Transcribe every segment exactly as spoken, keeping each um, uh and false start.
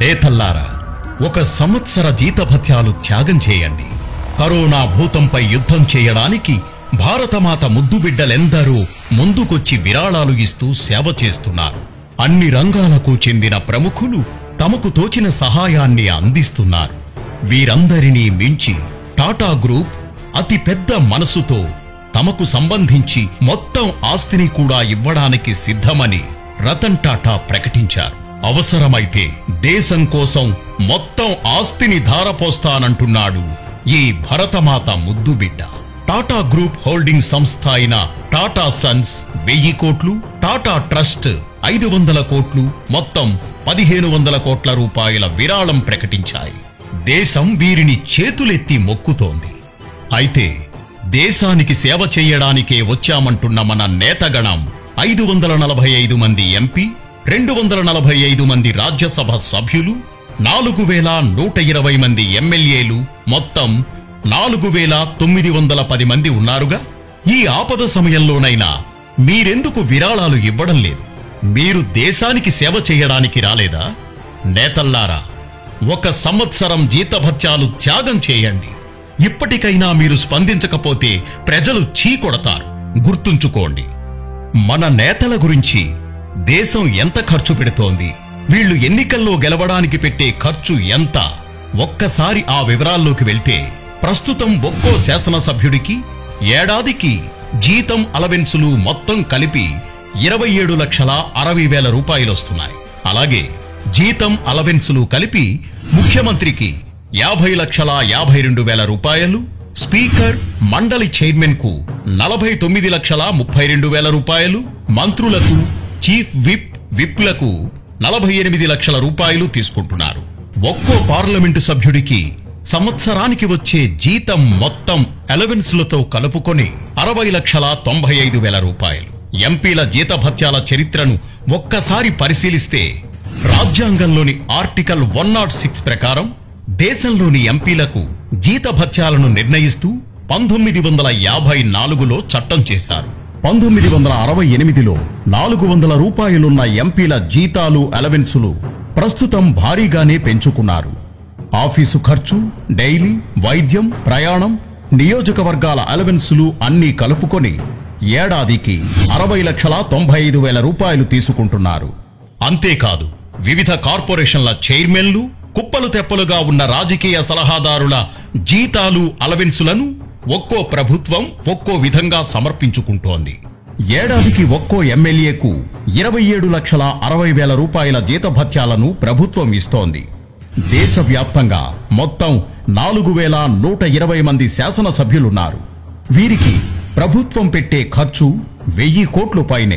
నేతల్లారా, ఒక సంవత్సర జీతభత్యాలు త్యాగం చేయండి. కరోనా భూతంపై యుద్ధం చేయడానికి భారతమాత ముద్దుబిడ్డలెందరూ ముందుకొచ్చి విరాళాలు ఇస్తూ సేవ చేస్తున్నారు. అన్ని రంగాలకు చెందిన ప్రముఖులు తమకు తోచిన సహాయాన్ని అందిస్తున్నారు. వీరందరినీ మించి టాటా గ్రూప్ అతి పెద్ద మనసుతో తమకు సంబంధించి మొత్తం ఆస్తిని కూడా ఇవ్వడానికి సిద్ధమని రతన్ టాటా ప్రకటించారు. అవసరమైతే దేశం కోసం మొత్తం ఆస్తిని ధారపోస్తానంటున్నాడు ఈ భరతమాత ముద్దుబిడ్డ. టాటా గ్రూప్ హోల్డింగ్ సంస్థ అయిన టాటా సన్స్ వెయ్యి కోట్లు, టాటా ట్రస్ట్ ఐదు వందల కోట్లు, మొత్తం పదిహేను వందల కోట్ల రూపాయల విరాళం ప్రకటించాయి. దేశం వీరిని చేతులెత్తి మొక్కుతోంది. అయితే దేశానికి సేవ చేయడానికే వచ్చామంటున్న మన నేతగణం ఐదు వందల నలభై ఐదు మంది ఎంపీ, రెండు వందల నలభై ఐదు మంది రాజ్యసభ సభ్యులు, నాలుగు వేల నూట ఇరవై మంది ఎమ్మెల్యేలు, మొత్తం నాలుగు వేల తొమ్మిది వందల పది మంది ఉన్నారుగా. ఈ ఆపద సమయంలోనైనా మీరెందుకు విరాళాలు ఇవ్వడం లేదు? మీరు దేశానికి సేవ చేయడానికి రాలేదా? నేతల్లారా, ఒక సంవత్సరం జీతభత్యాలు త్యాగం చేయండి. ఇప్పటికైనా మీరు స్పందించకపోతే ప్రజలు చీకొడతారు. గుర్తుంచుకోండి, మన నేతల గురించి దేశం ఎంత ఖర్చు పెడుతోంది, వీళ్లు ఎన్నికల్లో గెలవడానికి పెట్టే ఖర్చు ఎంత, ఒక్కసారి ఆ వివరాల్లోకి వెళ్తే ప్రస్తుతం ఒక్కో శాసనసభ్యుడికి ఏడాదికి జీతం అలవెన్సులు మొత్తం కలిపి ఇరవై ఏడు లక్షల అరవై వేల రూపాయలొస్తున్నాయి. అలాగే జీతం అలవెన్సులు కలిపి ముఖ్యమంత్రికి యాభై లక్షల యాభై రెండు వేల రూపాయలు, స్పీకర్ మండలి చైర్మన్ కు నలభై తొమ్మిది లక్షల ముప్పై రెండు వేల రూపాయలు, మంత్రులకు చీఫ్ విప్ విప్లకు నలభై ఎనిమిది లక్షల రూపాయలు తీసుకుంటున్నారు. ఒక్కో పార్లమెంటు సభ్యుడికి సంవత్సరానికి వచ్చే జీతం మొత్తం అలవెన్సులతో కలుపుకొని అరవై లక్షల తొంభై ఐదు వేల రూపాయలు. ఎంపీల జీతభత్యాల చరిత్రను ఒక్కసారి పరిశీలిస్తే రాజ్యాంగంలోని ఆర్టికల్ వన్ నాట్ సిక్స్ ప్రకారం దేశంలోని ఎంపీలకు జీతభత్యాలను నిర్ణయిస్తూ పంతొమ్మిది వందల యాభై నాలుగులో చట్టం చేశారు. పంతొమ్మిది వందల అరవై ఎనిమిదిలో నాలుగు వందల రూపాయలున్న ఎంపీల జీతాలు అలవెన్సులు ప్రస్తుతం భారీగానే పెంచుకున్నారు. ఆఫీసు ఖర్చు, డైలీ, వైద్యం, ప్రయాణం, నియోజకవర్గాల అలవెన్సులు అన్నీ కలుపుకొని ఏడాదికి అరవై లక్షల తొంభై ఐదు వేల రూపాయలు తీసుకుంటున్నారు. అంతేకాదు, వివిధ కార్పొరేషన్ల చైర్మన్లు, కుప్పలు తెప్పలుగా ఉన్న రాజకీయ సలహాదారుల జీతాలు అలవెన్సులను ఒక్కో ప్రభుత్వం ఒక్కో విధంగా సమర్పించుకుంటోంది. ఏడాదికి ఒక్కో ఎమ్మెల్యేకు ఇరవై ఏడు లక్షల అరవై వేల రూపాయల జీతభత్యాలను ప్రభుత్వం ఇస్తోంది. దేశవ్యాప్తంగా మొత్తం నాలుగు వేల నూట ఇరవై మంది శాసనసభ్యులున్నారు. వీరికి ప్రభుత్వం పెట్టే ఖర్చు వెయ్యి కోట్ల పైనే.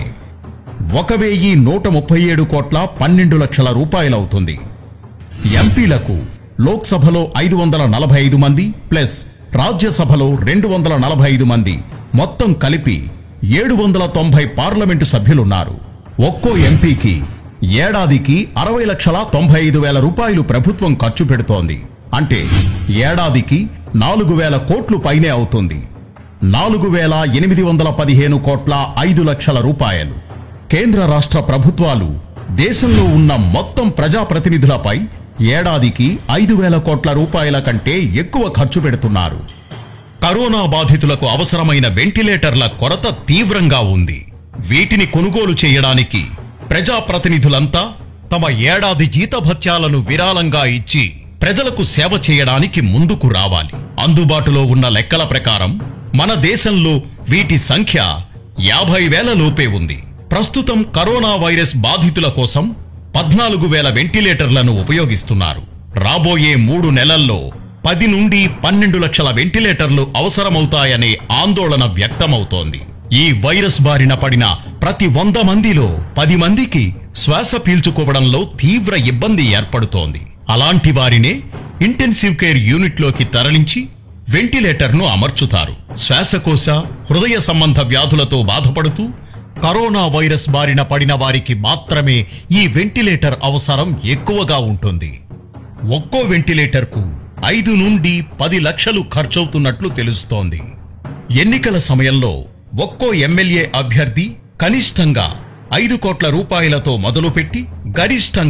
ఒక వెయ్యి నూట ముప్పై ఏడు కోట్ల పన్నెండు లక్షల రూపాయలవుతుంది. ఎంపీలకు లోక్సభలో ఐదు వందల నలభై ఐదు మంది ప్లస్ రాజ్యసభలో రెండు వందల నలభై ఐదు మంది, మొత్తం కలిపి ఏడు వందల తొంభై పార్లమెంటు సభ్యులున్నారు. ఒక్కో ఎంపీకి ఏడాదికి అరవై లక్షల తొంభై ఐదు వేల రూపాయలు ప్రభుత్వం ఖర్చు పెడుతోంది. అంటే ఏడాదికి నాలుగు వేల కోట్లు పైనే అవుతుంది. నాలుగు వేల ఎనిమిది వందల పదిహేను కోట్ల ఐదు లక్షల రూపాయలు. కేంద్ర రాష్ట్ర ప్రభుత్వాలు దేశంలో ఉన్న మొత్తం ప్రజాప్రతినిధులపై ఏడాదికి ఐదు వేల కోట్ల రూపాయల కంటే ఎక్కువ ఖర్చు పెడుతున్నారు. కరోనా బాధితులకు అవసరమైన వెంటిలేటర్ల కొరత తీవ్రంగా ఉంది. వీటిని కొనుగోలు చేయడానికి ప్రజాప్రతినిధులంతా తమ ఏడాది జీతభత్యాలను విరాళంగా ఇచ్చి ప్రజలకు సేవ చేయడానికి ముందుకు రావాలి. అందుబాటులో ఉన్న లెక్కల ప్రకారం మన దేశంలో వీటి సంఖ్య యాభై వేల లోపే ఉంది. ప్రస్తుతం కరోనా వైరస్ బాధితుల కోసం పద్నాలుగు వేల వెంటిలేటర్లను ఉపయోగిస్తున్నారు. రాబోయే మూడు నెలల్లో పది నుండి పన్నెండు లక్షల వెంటిలేటర్లు అవసరమవుతాయనే ఆందోళన వ్యక్తమవుతోంది. ఈ వైరస్ బారిన పడిన ప్రతి వంద మందిలో పది మందికి శ్వాస పీల్చుకోవడంలో తీవ్ర ఇబ్బంది ఏర్పడుతోంది. అలాంటి వారినే ఇంటెన్సివ్ కేర్ యూనిట్లోకి తరలించి వెంటిలేటర్ను అమర్చుతారు. శ్వాసకోశ, హృదయ సంబంధ వ్యాధులతో బాధపడుతూ కరోనా వైరస్ బారిన పడిన వారికి మాత్రమే ఈ వెంటిలేటర్ అవసరం ఎక్కువగా ఉంటుంది. ఒక్కో వెంటిలేటర్కు ఐదు నుండి పది లక్షలు ఖర్చవుతున్నట్లు తెలుస్తోంది. ఎన్నికల సమయంలో ఒక్కో ఎమ్మెల్యే అభ్యర్థి కనిష్టంగా ఐదు కోట్ల రూపాయలతో మొదలుపెట్టి గరిష్టంగా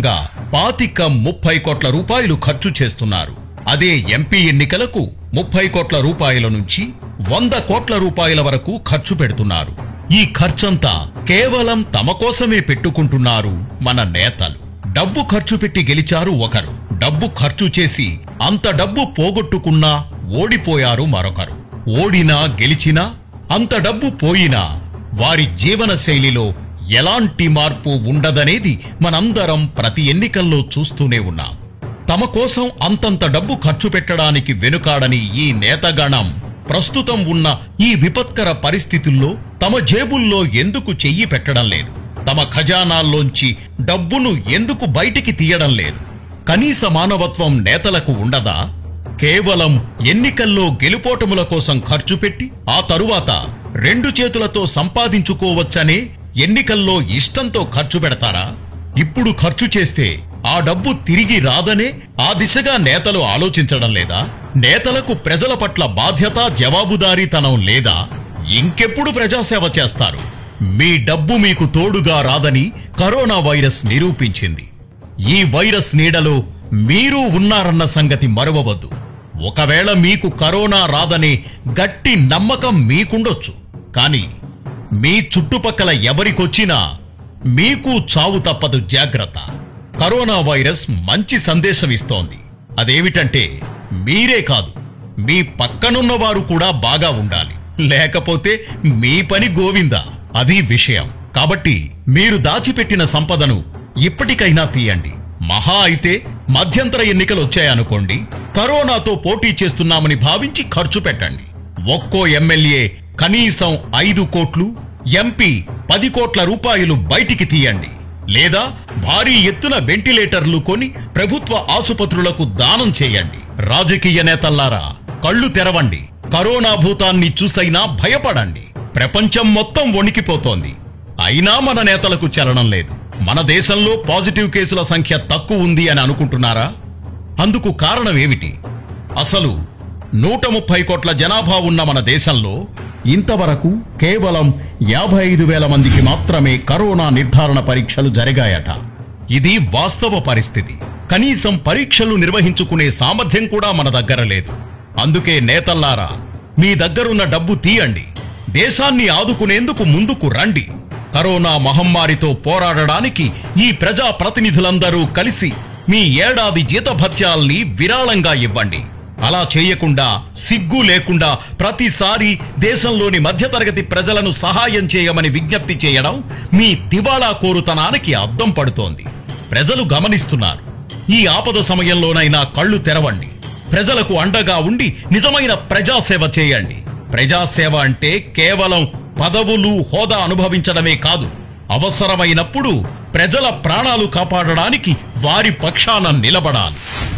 పాతిక ముప్పై కోట్ల రూపాయలు ఖర్చు చేస్తున్నారు. అదే ఎంపీ ఎన్నికలకు ముప్పై కోట్ల రూపాయల నుంచి వంద కోట్ల రూపాయల వరకు ఖర్చు పెడుతున్నారు. ఈ ఖర్చంతా కేవలం తమ కోసమే పెట్టుకుంటున్నారు మన నేతలు. డబ్బు ఖర్చు పెట్టి గెలిచారు ఒకరు, డబ్బు ఖర్చు చేసి అంత డబ్బు పోగొట్టుకున్నా ఓడిపోయారు మరొకరు. ఓడినా గెలిచినా అంత డబ్బు పోయినా వారి జీవన శైలిలో ఎలాంటి మార్పు ఉండదనేది మనందరం ప్రతి ఎన్నికల్లో చూస్తూనే ఉన్నాం. తమ కోసం అంతంత డబ్బు ఖర్చు పెట్టడానికి వెనుకాడని ఈ నేతగణం ప్రస్తుతం ఉన్న ఈ విపత్కర పరిస్థితుల్లో తమ జేబుల్లో ఎందుకు చెయ్యి పెట్టడం లేదు? తమ ఖజానాల్లోంచి డబ్బును ఎందుకు బయటికి తీయడం లేదు? కనీస మానవత్వం నేతలకు ఉండదా? కేవలం ఎన్నికల్లో గెలుపోటముల కోసం ఖర్చు పెట్టి ఆ తరువాత రెండు చేతులతో సంపాదించుకోవచ్చనే ఎన్నికల్లో ఇష్టంతో ఖర్చు పెడతారా? ఇప్పుడు ఖర్చు చేస్తే ఆ డబ్బు తిరిగి రాదనే ఆ దిశగా నేతలు ఆలోచించడం లేదా? నేతలకు ప్రజల పట్ల బాధ్యత, జవాబుదారీతనం లేదా? ఇంకెప్పుడు ప్రజాసేవ చేస్తారు? మీ డబ్బు మీకు తోడుగా రాదని కరోనా వైరస్ నిరూపించింది. ఈ వైరస్ నీడలో మీరు ఉన్నారన్న సంగతి మరవవద్దు. ఒకవేళ మీకు కరోనా రాదనే గట్టి నమ్మకం మీకుండొచ్చు, కానీ మీ చుట్టుపక్కల ఎవరికొచ్చినా మీకు చావు తప్పదు. జాగ్రత్త. కరోనా వైరస్ మంచి సందేశం ఇస్తోంది. అదేమిటంటే మీరే కాదు, మీ పక్కనున్న వారు కూడా బాగా ఉండాలి, లేకపోతే మీ పని గోవిందా. అది విషయం. కాబట్టి మీరు దాచిపెట్టిన సంపదను ఇప్పటికైనా తీయండి. మహా అయితే మధ్యంతర ఎన్నికలు వచ్చాయనుకోండి, కరోనాతో పోటీ చేస్తున్నామని భావించి ఖర్చు పెట్టండి. ఒక్కో ఎమ్మెల్యే కనీసం ఐదు కోట్లు, ఎంపీ పది కోట్ల రూపాయలు బయటికి తీయండి. లేదా భారీ ఎత్తున వెంటిలేటర్లు కొని ప్రభుత్వ ఆసుపత్రులకు దానం చేయండి. రాజకీయ నేతల్లారా, కళ్ళు తెరవండి. కరోనా భూతాన్ని చూసైనా భయపడండి. ప్రపంచం మొత్తం వణికిపోతోంది, అయినా మన నేతలకు చలనం లేదు. మన దేశంలో పాజిటివ్ కేసుల సంఖ్య తక్కువ ఉంది అని అనుకుంటున్నారా? అందుకు కారణం ఏమిటి? అసలు నూట ముప్పై కోట్ల జనాభా ఉన్న మన దేశంలో ఇంతవరకు కేవలం యాభై ఐదు వేల మందికి మాత్రమే కరోనా నిర్ధారణ పరీక్షలు జరిగాయట. ఇది వాస్తవ పరిస్థితి. కనీసం పరీక్షలు నిర్వహించుకునే సామర్థ్యం కూడా మన దగ్గర లేదు. అందుకే నేతల్లారా, మీ దగ్గరున్న డబ్బు తీయండి. దేశాన్ని ఆదుకునేందుకు ముందుకు రండి. కరోనా మహమ్మారితో పోరాడడానికి ఈ ప్రజా ప్రతినిధులందరూ కలిసి మీ ఏడాది జీతభత్యాల్ని విరాళంగా ఇవ్వండి. అలా చేయకుండా, సిగ్గు లేకుండా ప్రతిసారి దేశంలోని మధ్యతరగతి ప్రజలను సహాయం చేయమని విజ్ఞప్తి చేయడం మీ దివాళా కోరుతనానికి అద్దం పడుతోంది. ప్రజలు గమనిస్తున్నారు. ఈ ఆపద సమయంలోనైనా కళ్ళు తెరవండి. ప్రజలకు అండగా ఉండి నిజమైన ప్రజాసేవ చేయండి. ప్రజాసేవ అంటే కేవలం పదవులు, హోదా అనుభవించడమే కాదు. అవసరమైనప్పుడు ప్రజల ప్రాణాలు కాపాడడానికి వారి పక్షాన నిలబడాలి.